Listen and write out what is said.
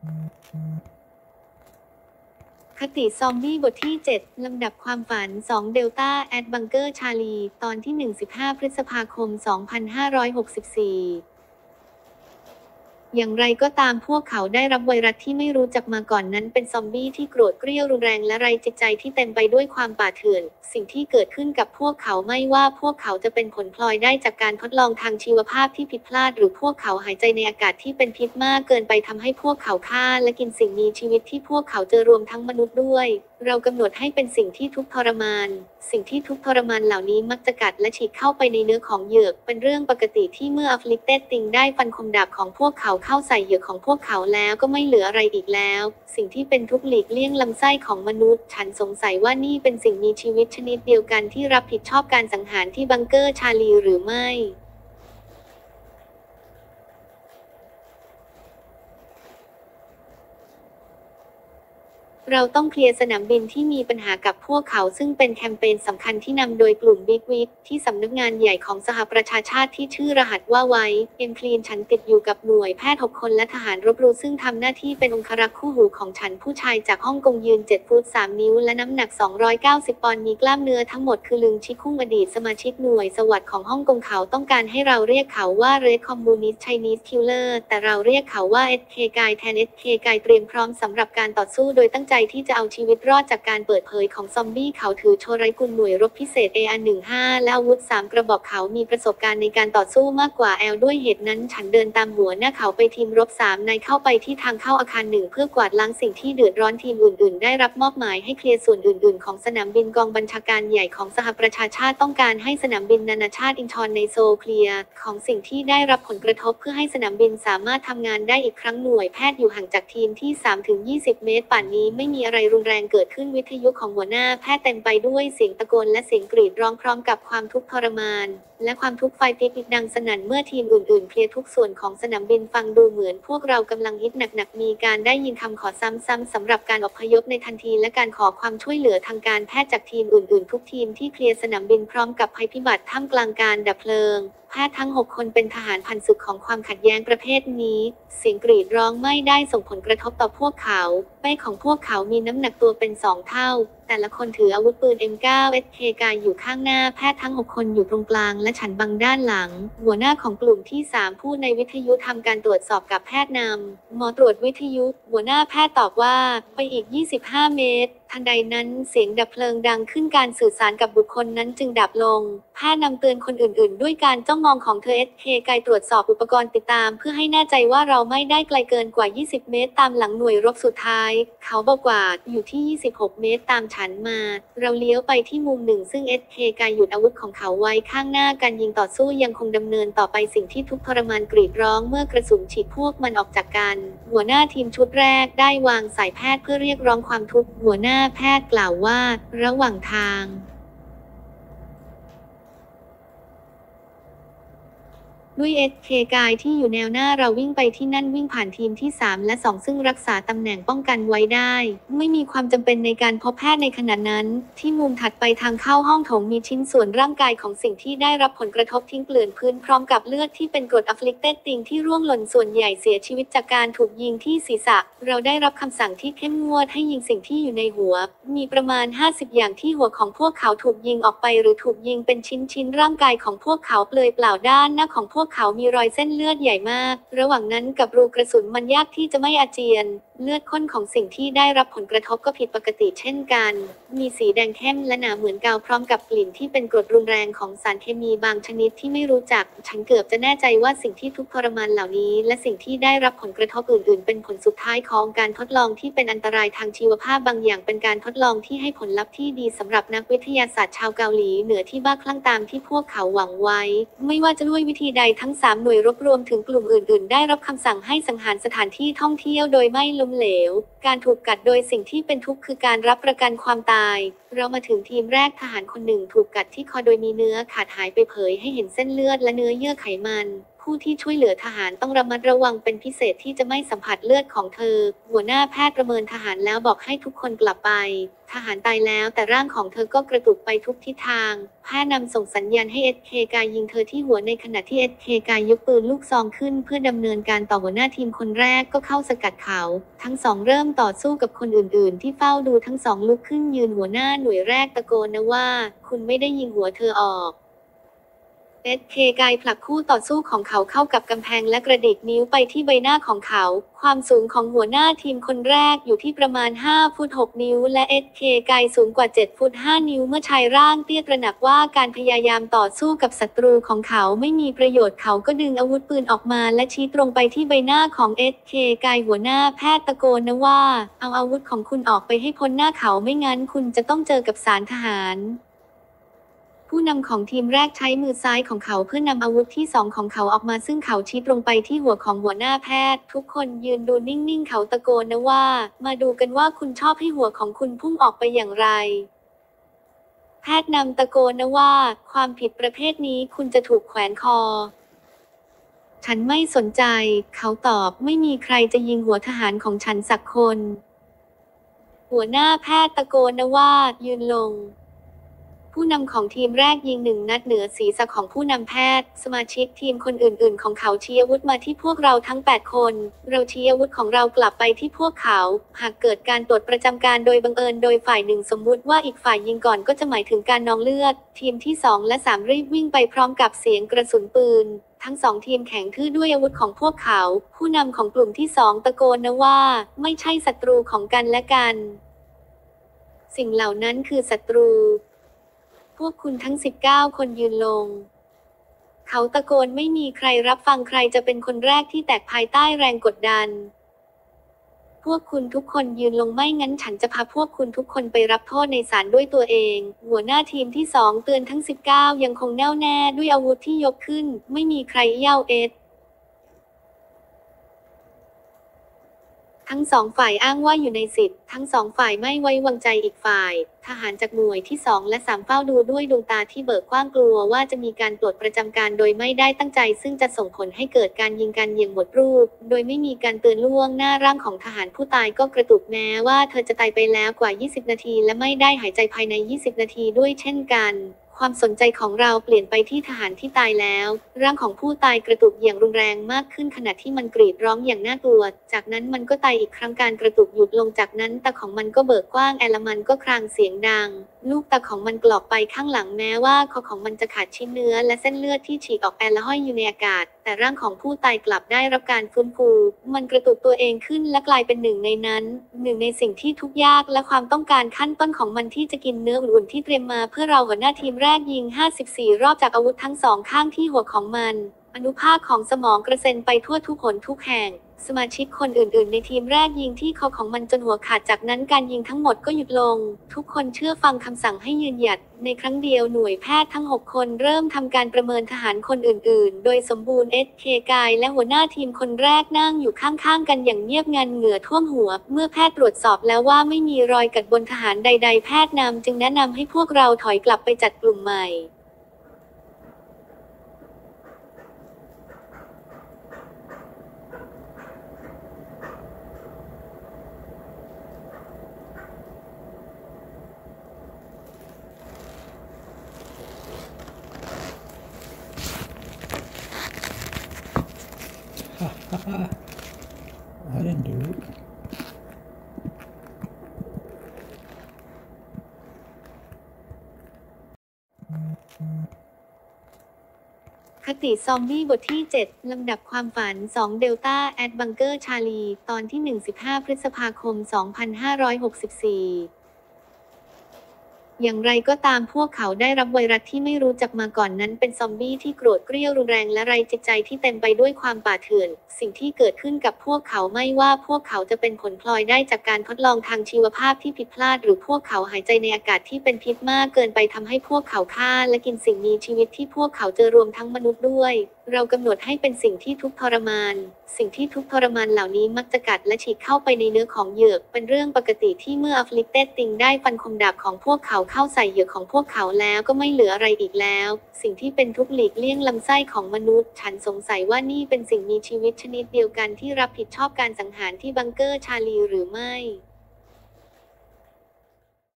คติซอมบี้บทที่ 7 ลำดับความฝัน 2 เดลต้า แอดบังเกอร์ชาลี ตอนที่ 15 พฤษภาคม 2564อย่างไรก็ตามพวกเขาได้รับไวรัสที่ไม่รู้จักมาก่อนนั้นเป็นซอมบี้ที่โกรธเกรี้ยวรุนแรงและไร้จิตใจที่เต็มไปด้วยความป่าเถื่อนสิ่งที่เกิดขึ้นกับพวกเขาไม่ว่าพวกเขาจะเป็นผลพลอยได้จากการทดลองทางชีวภาพที่ผิดพลาดหรือพวกเขาหายใจในอากาศที่เป็นพิษมากเกินไปทำให้พวกเขาฆ่าและกินสิ่งมีชีวิตที่พวกเขาเจอรวมทั้งมนุษย์ด้วยเรากำหนดให้เป็นสิ่งที่ทุกข์ทรมานสิ่งที่ทุกข์ทรมานเหล่านี้มักจะกัดและฉีกเข้าไปในเนื้อของเหยือกเป็นเรื่องปกติที่เมื่อ Afflicted Thing ได้ฟันคมดาบของพวกเขาเข้าใส่เหยือกของพวกเขาแล้วก็ไม่เหลืออะไรอีกแล้วสิ่งที่เป็นทุกข์หลีกเลี่ยงลำไส้ของมนุษย์ฉันสงสัยว่านี่เป็นสิ่งมีชีวิตชนิดเดียวกันที่รับผิดชอบการสังหารที่บังเกอร์ชาลีหรือไม่เราต้องเคลียร์สนามบินที่มีปัญหากับพวกเขาซึ่งเป็นแคมเปญสำคัญที่นำโดยกลุ่มบิ๊กวิกที่สำนักงานใหญ่ของสหประชาชาติที่ชื่อรหัสว่าไว้เอ็มคลีนฉันติดอยู่กับหน่วยแพทย์6คนและทหารรบรู้ซึ่งทำหน้าที่เป็นองครักษ์คู่หูของฉันผู้ชายจากฮ่องกงยืน7ฟุต3นิ้วและน้ำหนัก290ปอนด์มีกล้ามเนื้อทั้งหมดคือลึงชิคุ่งอดีตสมาชิกหน่วยสวัสดิ์ของฮ่องกงเขาต้องการให้เราเรียกเขาว่า Red Communist Chinese Killer แต่เราเรียกเขาว่า SK กายแทน SK กายเตรียมพร้อมสำหรับการต่อสู้โดยตั้งใจที่จะเอาชีวิตรอดจากการเปิดเผยของซอมบี้เขาถือโชไรกุลหน่วยรบพิเศษ AR-15 และอาวุธ3กระบอกเขามีประสบการณ์ในการต่อสู้มากกว่าแอลด้วยเหตุนั้นฉันเดินตามหัวหน้าเขาไปทีมรบ3นายเข้าไปที่ทางเข้าอาคาร1เพื่อกวาดล้างสิ่งที่เดือดร้อนทีมอื่นๆได้รับมอบหมายให้เคลียร์ส่วนอื่นๆของสนามบินกองบัญชาการใหญ่ของสหประชาชาติต้องการให้สนามบินนานาชาติอินชอนในโซลเคลียร์ของสิ่งที่ได้รับผลกระทบเพื่อให้สนามบินสามารถทำงานได้อีกครั้งหน่วยแพทย์อยู่ห่างจากทีมที่ 3-20 เมตรป่านนี้ไม่มีอะไรรุนแรงเกิดขึ้นวิทยุของหัวหน้าแพทย์เต็มไปด้วยเสียงตะโกนและเสียงกรีดร้องพร้อมกับความทุกข์ทรมานและความทุกข์ไฟติดอีกดังสนั่นเมื่อทีมอื่นๆเคลียร์ทุกส่วนของสนามบินฟังดูเหมือนพวกเรากำลังฮิตหนักๆมีการได้ยินคำขอซ้ำๆสำหรับการอพยพในทันทีและการขอความช่วยเหลือทางการแพทย์จากทีมอื่นๆทุกทีมที่เคลียร์สนามบินพร้อมกับภัยพิบัติท่ามกลางการดับเพลิงแพทย์ทั้ง6คนเป็นทหารพันศึกของความขัดแย้งประเภทนี้เสียงกรีดร้องไม่ได้ส่งผลกระทบต่อพวกเขาเป้ของพวกเขามีน้ำหนักตัวเป็น2เท่าแต่ละคนถืออาวุธปืน M9 SK กายอยู่ข้างหน้าแพทย์ทั้ง6คนอยู่ตรงกลางและฉันบังด้านหลังหัวหน้าของกลุ่มที่3พูดในวิทยุทำการตรวจสอบกับแพทย์นำหมอตรวจวิทยุหัวหน้าแพทย์ตอบว่าไปอีก25 เมตรทันใดนั้นเสียงดับเพลิงดังขึ้นการสื่อสารกับบุคคลนั้นจึงดับลงแพทย์นำเตือนคนอื่นๆด้วยการจ้องมองของเธอ SK กายตรวจสอบอุปกรณ์ติดตามเพื่อให้แน่ใจว่าเราไม่ได้ไกลเกินกว่า20 เมตรตามหลังหน่วยรบสุดท้ายเขาบอกว่าอยู่ที่26 เมตรตามฉันมาเราเลี้ยวไปที่มุมหนึ่งซึ่ง SK กายหยุดอาวุธของเขาไว้ข้างหน้าการยิงต่อสู้ยังคงดำเนินต่อไปสิ่งที่ทุกข์ทรมานกรีดร้องเมื่อกระสุนฉีดพวกมันออกจากกันหัวหน้าทีมชุดแรกได้วางสายแพทย์เพื่อเรียกร้องความทุกข์หัวหน้าแพทย์กล่าวว่าระหว่างทางด้วย SK กายที่อยู่แนวหน้าเราวิ่งไปที่นั่นวิ่งผ่านทีมที่3และ2ซึ่งรักษาตำแหน่งป้องกันไว้ได้ไม่มีความจำเป็นในการพบแพทย์ในขณะนั้นที่มุมถัดไปทางเข้าห้องโถงมีชิ้นส่วนร่างกายของสิ่งที่ได้รับผลกระทบทิ้งเกลื่อนพื้นพร้อมกับเลือดที่เป็นกรด Afflicted Thing ที่ร่วงหล่นส่วนใหญ่เสียชีวิตจากการถูกยิงที่ศีรษะเราได้รับคำสั่งที่เข้มงวดให้ยิงสิ่งที่อยู่ในหัวมีประมาณ50อย่างที่หัวของพวกเขาถูกยิงออกไปหรือถูกยิงเป็นชิ้นๆร่างกายของพวกเขาเปลือยเปล่าด้านหน้าของพวกเขามีรอยเส้นเลือดใหญ่มากระหว่างนั้นกับรูกระสุนมันยากที่จะไม่อาเจียนเลือดข้นของสิ่งที่ได้รับผลกระทบก็ผิดปกติเช่นกันมีสีแดงเข้มและหนาเหมือนกาวพร้อมกับกลิ่นที่เป็นกรดรุนแรงของสารเคมีบางชนิดที่ไม่รู้จักฉันเกือบจะแน่ใจว่าสิ่งที่ทุกข์ทรมานเหล่านี้และสิ่งที่ได้รับผลกระทบอื่นๆเป็นผลสุดท้ายของการทดลองที่เป็นอันตรายทางชีวภาพบางอย่างเป็นการทดลองที่ให้ผลลัพธ์ที่ดีสำหรับนักวิทยาศาสตร์ชาวเกาหลีเหนือที่บ้าคลั่งตามที่พวกเขาหวังไว้ไม่ว่าจะด้วยวิธีใดทั้ง3หน่วยรบรวมถึงกลุ่มอื่นๆได้รับคำสั่งให้สังหารสถานที่ท่องเที่ยวโดยไม่ล้มเหลวการถูกกัดโดยสิ่งที่เป็นทุกข์คือการรับประกันความตายเรามาถึงทีมแรกทหารคนหนึ่งถูกกัดที่คอโดยมีเนื้อขาดหายไปเผยให้เห็นเส้นเลือดและเนื้อเยื่อไขมันผู้ที่ช่วยเหลือทหารต้องระมัดระวังเป็นพิเศษที่จะไม่สัมผัสเลือดของเธอหัวหน้าแพทย์ประเมินทหารแล้วบอกให้ทุกคนกลับไปทหารตายแล้วแต่ร่างของเธอก็กระตุกไปทุกทิศทางแพทย์นำส่งสัญญาณให้SKกายยิงเธอที่หัวในขณะที่SKกายยกปืนลูกซองขึ้นเพื่อดำเนินการต่อหัวหน้าทีมคนแรกก็เข้าสกัดเขาทั้งสองเริ่มต่อสู้กับคนอื่นๆที่เฝ้าดูทั้งสองลุกขึ้นยืนหัวหน้าหน่วยแรกตะโกนนะว่าคุณไม่ได้ยิงหัวเธอออกSKกายผลักคู่ต่อสู้ของเขาเข้ากับกำแพงและกระดิกนิ้วไปที่ใบหน้าของเขาความสูงของหัวหน้าทีมคนแรกอยู่ที่ประมาณ5 ฟุต 6 นิ้วและSKกายสูงกว่า7 ฟุต 5 นิ้วเมื่อชายร่างเตี้ยตระหนักว่าการพยายามต่อสู้กับศัตรูของเขาไม่มีประโยชน์เขาก็ดึงอาวุธปืนออกมาและชี้ตรงไปที่ใบหน้าของSKกายหัวหน้าแพทย์ตะโกนนะว่าเอาอาวุธของคุณออกไปให้พ้นหน้าเขาไม่งั้นคุณจะต้องเจอกับศาลทหารผู้นำของทีมแรกใช้มือซ้ายของเขาเพื่อนำอาวุธที่2ของเขาออกมาซึ่งเขาชี้ตรงไปที่หัวของหัวหน้าแพทย์ทุกคนยืนดูนิ่งๆเขาตะโกนนะว่ามาดูกันว่าคุณชอบให้หัวของคุณพุ่งออกไปอย่างไรแพทย์นำตะโกนนะว่าความผิดประเภทนี้คุณจะถูกแขวนคอฉันไม่สนใจเขาตอบไม่มีใครจะยิงหัวทหารของฉันสักคนหัวหน้าแพทย์ตะโกนนะว่ายืนลงผู้นำของทีมแรกยิง1 นัดเหนือศีรษะของผู้นำแพทย์สมาชิกทีมคนอื่นๆของเขาชี้อาวุธมาที่พวกเราทั้ง8 คนเราชี้อาวุธของเรากลับไปที่พวกเขาหากเกิดการตรวจประจำการโดยบังเอิญโดยฝ่ายหนึ่งสมมุติว่าอีกฝ่ายยิงก่อนก็จะหมายถึงการนองเลือดทีมที่2และ3รีบวิ่งไปพร้อมกับเสียงกระสุนปืนทั้ง2ทีมแข็งทื่อด้วยอาวุธของพวกเขาผู้นำของกลุ่มที่2ตะโกนนะว่าไม่ใช่ศัตรูของกันและกันสิ่งเหล่านั้นคือศัตรูพวกคุณทั้ง19 คนยืนลงเขาตะโกนไม่มีใครรับฟังใครจะเป็นคนแรกที่แตกภายใต้แรงกดดันพวกคุณทุกคนยืนลงไม่งั้นฉันจะพาพวกคุณทุกคนไปรับโทษในศาลด้วยตัวเองหัวหน้าทีมที่2เตือนทั้ง19ยังคงแน่วแน่ด้วยอาวุธที่ยกขึ้นไม่มีใครเย้าทั้ง2 ฝ่ายอ้างว่าอยู่ในสิทธิ์ทั้ง2 ฝ่ายไม่ไว้วางใจอีกฝ่ายทหารจากหน่วยที่2และ3เฝ้าดูด้วยดวงตาที่เบิกกว้างกลัวว่าจะมีการปลดประจำการโดยไม่ได้ตั้งใจซึ่งจะส่งผลให้เกิดการยิงกันอย่างหมดรูปโดยไม่มีการเตือนล่วงหน้าร่างของทหารผู้ตายก็กระตุกแม้ว่าเธอจะตายไปแล้วกว่า20 นาทีและไม่ได้หายใจภายใน20 นาทีด้วยเช่นกันความสนใจของเราเปลี่ยนไปที่ทหารที่ตายแล้วร่างของผู้ตายกระตุกอย่างรุนแรงมากขึ้นขณะที่มันกรีดร้องอย่างน่ากลัวจากนั้นมันก็ตายอีกครั้งการกระตุกหยุดลงจากนั้นตาของมันก็เบิกกว้างและมันก็ครางเสียงดังลูกตาของมันกรอกไปข้างหลังแม้ว่าคอของมันจะขาดชิ้นเนื้อและเส้นเลือดที่ฉีกออกและห้อยอยู่ในอากาศแต่ร่างของผู้ตายกลับได้รับการฟื้นฟูมันกระตุกตัวเองขึ้นและกลายเป็นหนึ่งในนั้นหนึ่งในสิ่งที่ทุกข์ยากและความต้องการขั้นต้นของมันที่จะกินเนื้ออุ่นๆที่เตรียมมาเพื่อเราหัวหน้าทีมแรกยิง54 รอบจากอาวุธทั้ง2 ข้างที่หัวของมันอนุภาคของสมองกระเซ็นไปทั่วทุกหนทุกแห่งสมาชิกคนอื่นๆในทีมแรกยิงที่คอของมันจนหัวขาดจากนั้นการยิงทั้งหมดก็หยุดลงทุกคนเชื่อฟังคำสั่งให้ยืนหยัดในครั้งเดียวหน่วยแพทย์ทั้ง6 คนเริ่มทำการประเมินทหารคนอื่นๆโดยสมบูรณ์SKกายและหัวหน้าทีมคนแรกนั่งอยู่ข้างๆกันอย่างเงียบงันเหงื่อท่วมหัวเมื่อแพทย์ตรวจสอบแล้วว่าไม่มีรอยกัดบนทหารใดๆแพทย์นำจึงแนะนำให้พวกเราถอยกลับไปจัดกลุ่มใหม่ I didn't do it. คติซอมบี้บทที่ 7 ลำดับความฝัน 2 เดลต้าแอดบังเกอร์ชาลีตอนที่ 15 พฤษภาคม 2564อย่างไรก็ตามพวกเขาได้รับไวรัสที่ไม่รู้จักมาก่อนนั้นเป็นซอมบี้ที่โกรธเกรี้ยวรุนแรงและไร้จิตใจที่เต็มไปด้วยความป่าเถื่อนสิ่งที่เกิดขึ้นกับพวกเขาไม่ว่าพวกเขาจะเป็นผลพลอยได้จากการทดลองทางชีวภาพที่ผิดพลาดหรือพวกเขาหายใจในอากาศที่เป็นพิษมากเกินไปทำให้พวกเขาฆ่าและกินสิ่งมีชีวิตที่พวกเขาเจอรวมทั้งมนุษย์ด้วยเรากำหนดให้เป็นสิ่งที่ทุกข์ทรมานสิ่งที่ทุกข์ทรมานเหล่านี้มักจะกัดและฉีกเข้าไปในเนื้อของเหยือกเป็นเรื่องปกติที่เมื่อ afflicted thing ได้ฟันคมดาบของพวกเขาเข้าใส่เหยือกของพวกเขาแล้วก็ไม่เหลืออะไรอีกแล้วสิ่งที่เป็นทุกข์หลีกเลี่ยงลำไส้ของมนุษย์ฉันสงสัยว่านี่เป็นสิ่งมีชีวิตชนิดเดียวกันที่รับผิดชอบการสังหารที่บังเกอร์ชาลีหรือไม่